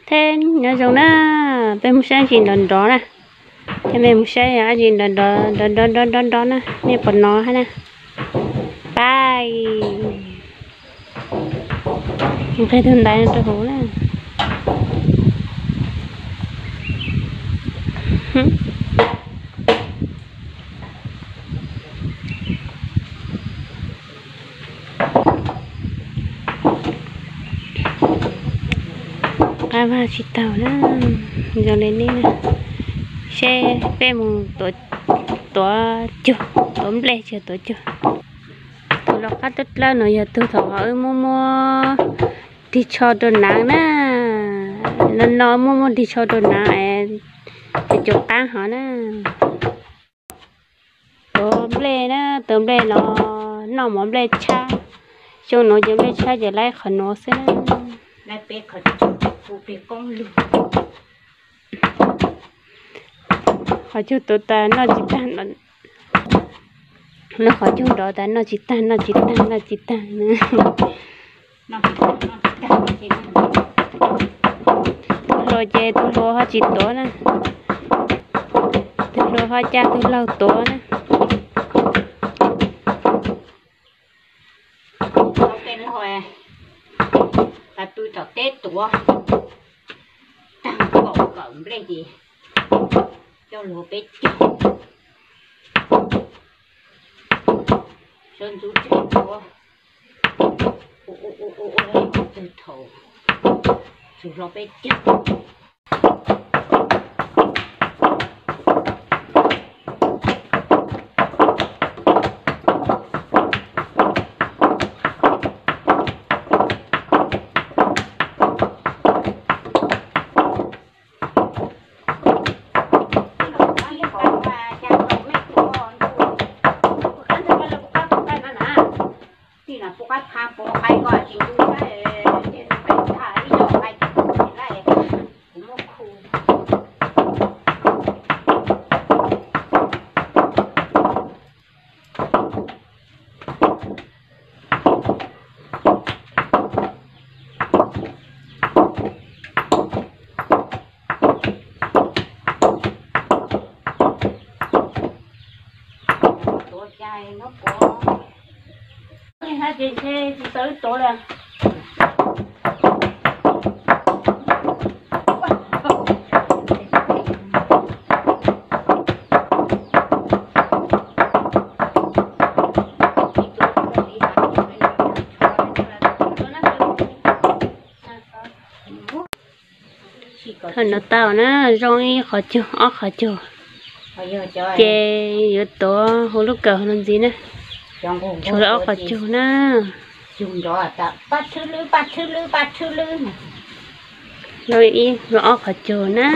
thế nhớ giống na bên một sáng gì đòn đó nè thế bên một sáng à gì đòn đó nè nè còn nó ha nè bye mình thấy thân đại nó hổ nè ba chỉ tàu đó giờ lên đi nè xe bé một tổ chưa tóm lẹ chưa tổ chưa tôi lo cắt tất là nó giờ tôi thọ ở mua đi cho đồ nắng nè nó mua đi cho đồ nắng để chụp ăn họ nè tóm lẹ nè tóm lẹ nó mắm lẹ cha cho nó giờ lẹ cha giờ lại khẩn nó xí nè lại bé khẩn phụ bé con luôn họ chưa tụt ta nó chỉ ta nó khó chung đó ta nó chỉ ta nữa nó chỉ rồi chơi tôi lo họ chỉ tổ nè tôi lo họ cha tôi lâu tổ nè tên hồi là tôi cho tết tổ tăng cổ cổng lên gì cho lúa bé chó sơn rú chết tổ từ thầu rồi lúa bé chó nó có hai chị xe tới tổ là thằng nó tao nó rong khó chưa chè giữa tổ hồ lúc cờ làm gì nè chỗ đó khó chưa nè dùng đó ta bắt thứ lư rồi y rõ khó chưa nè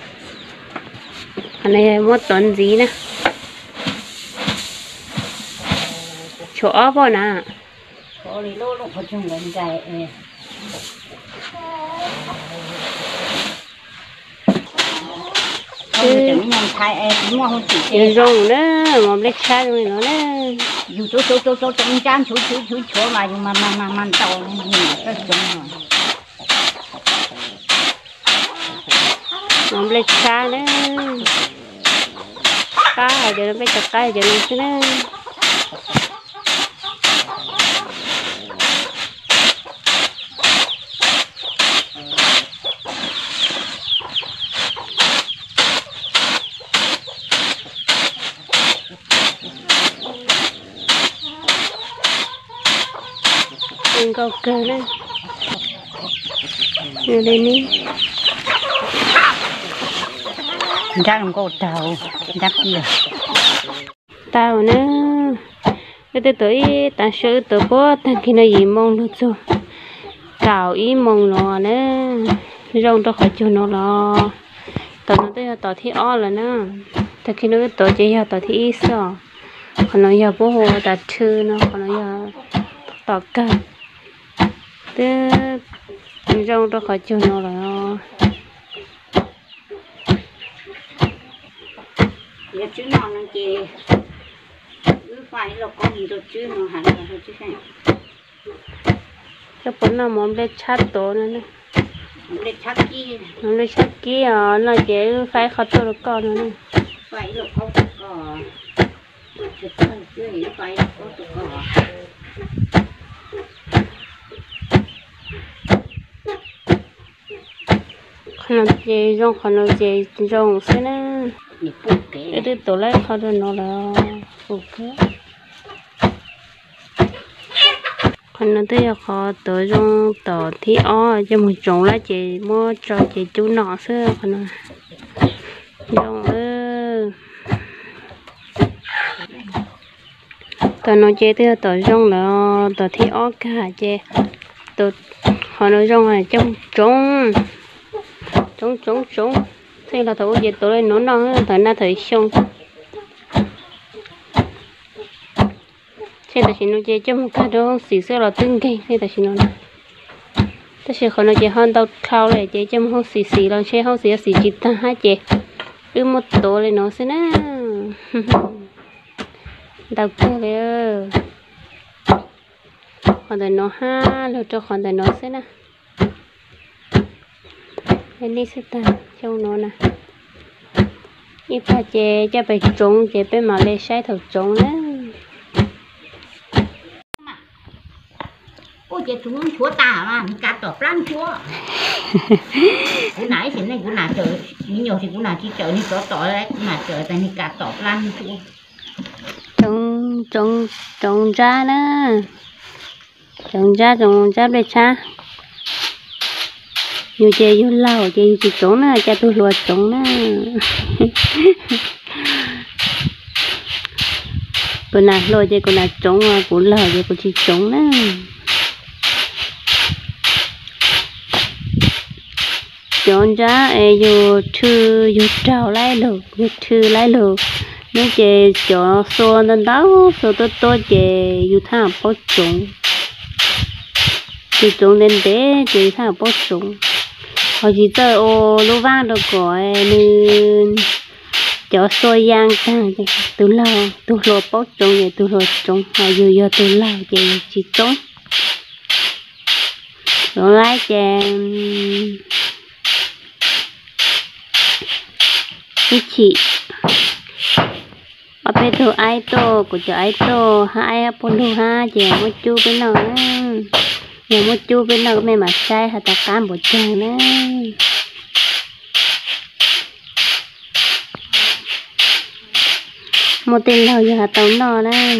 cái này mua tuần gì nè chỗ bao nè chỗ này lô khó chưa gần dài rồng đó mà lấy cha rồi nó đấy dù chỗ trong chán chỗ mà nhưng mà tàu nhìn rất giống rồi mà lấy cha đấy cá ở đây nó phải chặt cá ở đây nó đấy câu cơ đấy như đây ní đang câu tàu đang kia tàu nữa cái tới ta sửa tới bố ta khi nó gì mong được rồi tàu ý mong nó nữa rong tôi khỏi cho nó lo tàu nó tới tàu thi o là nữa ta khi nó tàu chỉ là tàu thi ít sao còn nó giờ bố hồ ta thư nó còn nó giờ tàu cơ thế rong tôi khỏi cho nó là giờ chú nó chị phải là con gì rồi chứ nó hẳn là chứ này cái bốn là món để chát tổ nữa nè để chắc kia nó lấy chắc kia nó dễ phải khó tôi được con nữa nè phải được không có được không chứ gì phải có được có nó dễ rong thế nè nhịp bút cái cái tổ lấy khó được nó là ok còn nó tới khó tới rong tỏ thì cho một chỗ là chị mua cho chị chú nọ xưa còn nó rong tao nói chơi thì tao rong là tao thì cả chơi tao họ nói rong là trong trống thế là tao giờ tao lên nó tao na thời xong thế tao chỉ nói chơi trong cái đó xì xưa là tương cây thế tao chỉ nói tao chỉ họ nói chơi hơn tao khao lại chơi trong không xì là chơi không xì chỉ ta hai chơi một tổ lên nó xem nè đào cơเลยcòn tại nó ha rồi cho còn tại nó sẽ nè bên đi sẽ ta trong nó nè như pha chè cho phải trống chè bên mà lấy sai thầu trống đấy ôi chị chúng chúa ta mà cá tọp lăn chúa cú nãy thì này cú nãy trời nhiều thì cú nãy chỉ trời như có tỏi đấy cú nãy trời tại này cá tọp lăn chúa trồng ra nè trồng ra để cha nhiều chè vô lau chè chỉ trống nè cha tôi luộc trống nè cô nào luộc chè cô nào trống cô lau chè cô chỉ trống nè chọn ra vô thư vô trào lại được vô thư lại được nếu chè cho xô nên đó xô tôi chè vô thang bó trống chỉ trống đến để chỉ thang bó trống họ chỉ chơi ô lô vang được gọi nên cho xô giang càng từ lâu từ lô bó trống vậy từ lô trống họ vừa từ lâu chỉ trống rồi lại chè chị ở bên thổ ai to của chợ ai to hai bốn đồ ha chè một chu bên nào nhà một chu bên nào mẹ mà sai hạt tạc cam bộ chàng nè một tiền đầu giờ hạt tàu nọ nè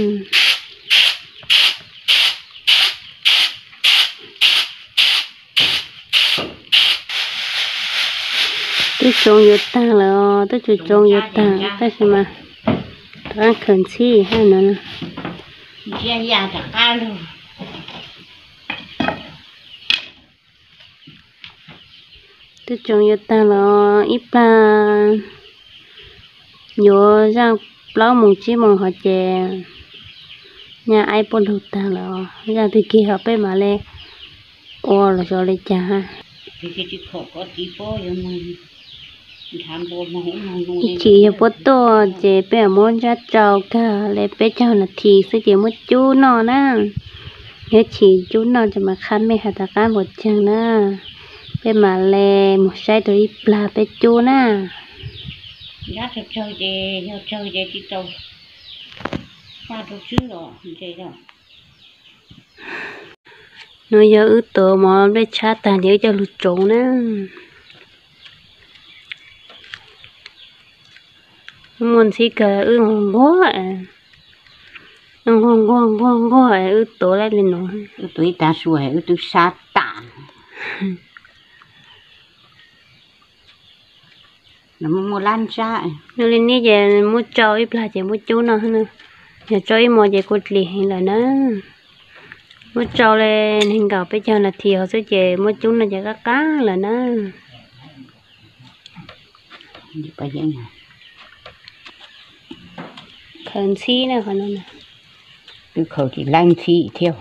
tôi trồng vô ta là tôi chỉ trồng vô ta ta xem mà đang cần chi hay nữa nè già cả ca luôn tôi trồng vô ta là ít là vô ra lâu mùng chi mùng họ chè nhà ai bốn đầu ta là ra từ kia họ bên mà lên ô là cho lên chả ha thì khổ có tí phố rồi mà chị bố to chị bé muốn ra trâu cả lấy bé trâu là thì sẽ chỉ một chú nó nè nhớ chỉ chú nó cho mà khăn mấy hạt cá một chân nè bé mà lè một sai tới là bé chú nè giá thật chơi chị trâu qua trâu chứ rồi chơi rồi nó giờ ứ tổ mà bé cha tàn nhớ cho lụt trốn nè muốn xí cờ hồng quá hồng quá tổ lại lên nó tuổi ta xuôi tuổi sát tàn nó mua lan ra nó lên ní giờ mua trâu ít là chỉ mua chú nó nữa giờ trâu ít mua giờ cột lì hay là nó mua trâu lên hình gạo bây giờ là thì họ sẽ về mua chú nó giờ cá là nó bây giờ này khẩn xí này còn nè từ khẩu thì lanh xí theo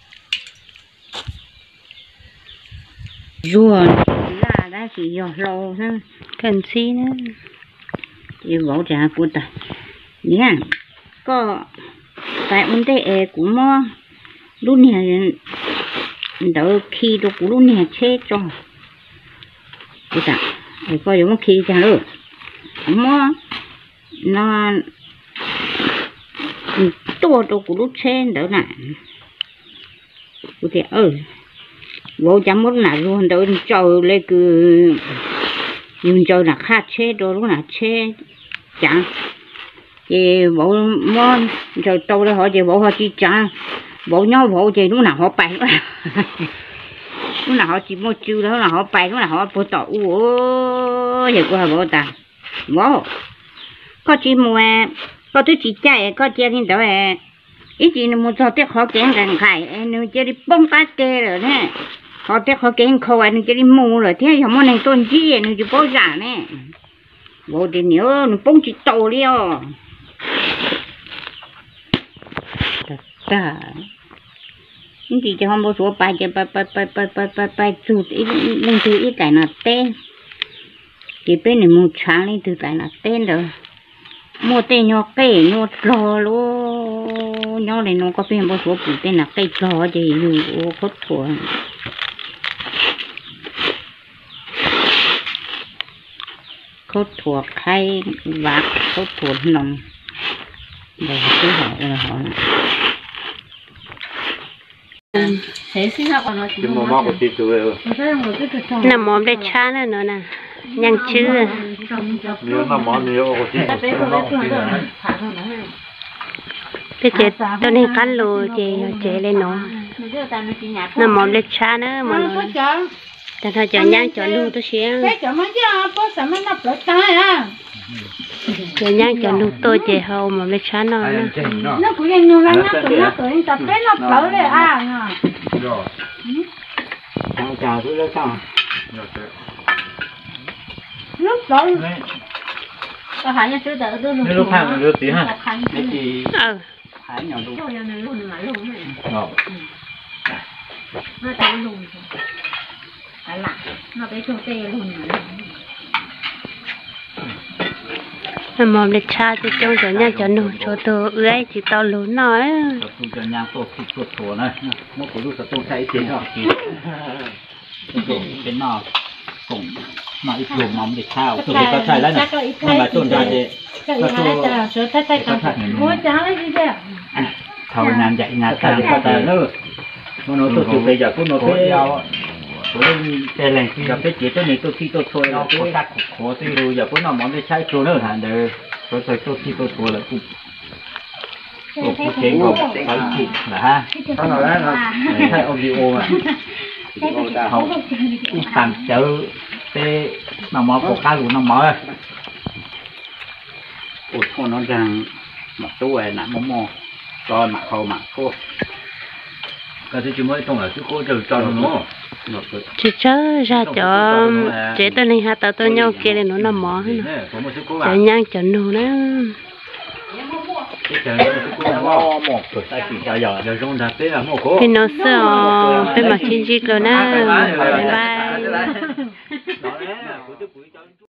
rùa là đã chỉ giò lô ha khẩn xí nữa thì bảo trả của ta nha có tại vấn đề của mo lúc này đỡ khi đồ của lúc này chết rồi cái ta rồi coi giống khi chẳng được mua nó tua đồ của lúc sen đỡ nè thì vô chẳng muốn là luôn đỡ trâu lên cứ nhưng trâu là khát xe đồ lúc nào xe chẳng thì bộ món rồi trâu đó họ chỉ bộ họ chỉ chẳng bộ nhau bộ gì lúc nào họ bày lúc nào họ chỉ mua chiêu đó là họ bày lúc nào họ bộ tỏ vậy của họ bộ ta bộ có chỉ mua có thứ chỉ chạy có chơi thì đó ít chỉ mua cho tiếc họ kén gần khai nếu chơi đi bông ta kê rồi nè họ tiếc họ kén khâu anh chơi đi mua rồi thế họ muốn này tôn chi nếu chỉ bố giả nè bộ thì nếu nó bông chỉ tàu đi ta những gì cho họ mua số bài cho bài chụp ít lên từ ít cái nào tên thì bên này mua sáng lên từ cái nào tên rồi mua tên nhỏ cây nhỏ trò luôn nhỏ này nó có bên mua số phụ tên là cây trò gì dù khốt thua khốt thua khay vạc khốt thua nồng rồi cứ hỏi nằm mồm để chán nữa nè nhang chưa cái chế tôi này cắn lù chế lên nó nằm mồm để chán nữa mà cho thôi cho nhang cho lù tôi xíu cho nhang cho lù tôi chế hậu mà để chán nó nó cũng như nó nó cũng tập cái nó lỡ đấy chào tôi lên sao lúc đó có phải như đỡ tôi luôn lúc hai mình đưa tí ha cái gì hải nhỏ luôn nó tay luôn phải là nó cái chỗ tê luôn mồm để cha thì trông cho nhang cho nụ cho tôi ưỡi chỉ tao lớn nói tôi cho nhang tôi thịt tôi thua này nó có lúc tôi thấy thế rồi cái nọ cũng mà ít dùng mắm để thao tôi có thay lấy này mà tuần ra để thầu làm vậy nhà ta ta nữa nó tôi chụp bây giờ cũng nó thế cái này khi gặp cái chuyện tôi này tôi khi tôi thôi nó có đặt khó thì rồi giờ cũng nó món để sai chỗ nữa hẳn được rồi tôi khi tôi thôi là cũng cũng chén gồm phải chịu là ha nó nói là thấy audio mà không tạm chở cái nó mò của cá lùn nó mò ủa con nó rằng mặt tôi nè mò con mặt khâu mặt khô cái thứ chỉ mới trong là thứ khô trừ cho nó chỉ chớ ra cho chế tôi này hạt tao tôi nhau kia để nó nằm mỏ cho nhang cho nụ đó khi nó sợ bên mặt chín chít rồi nè bye bye